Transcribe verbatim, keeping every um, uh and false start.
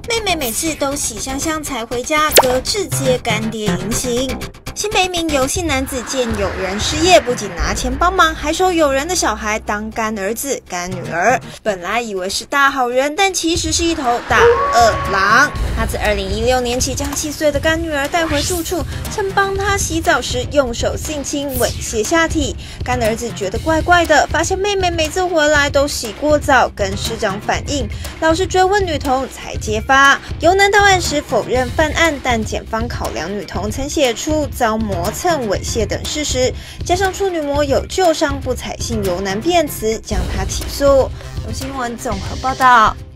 妹妹每次都喜香香才回家，哥直接干爹隐形。新北一名游姓男子见友人失业，不仅拿钱帮忙，还收友人的小孩当干儿子、干女儿。本来以为是大好人，但其实是一头大恶狼。他自二零一六年起将七岁的干女儿带回住处，趁帮她洗澡时用手性侵猥亵下体。干儿子觉得怪怪的，发现妹妹每次回来都洗过澡，跟师长反映，老师追问女童才揭发。由男到案时否认犯案，但检方考量女童曾写出遭磨蹭、猥亵等事实，加上处女膜有旧伤，不采信由男辩词，将她起诉。有新闻综合报道。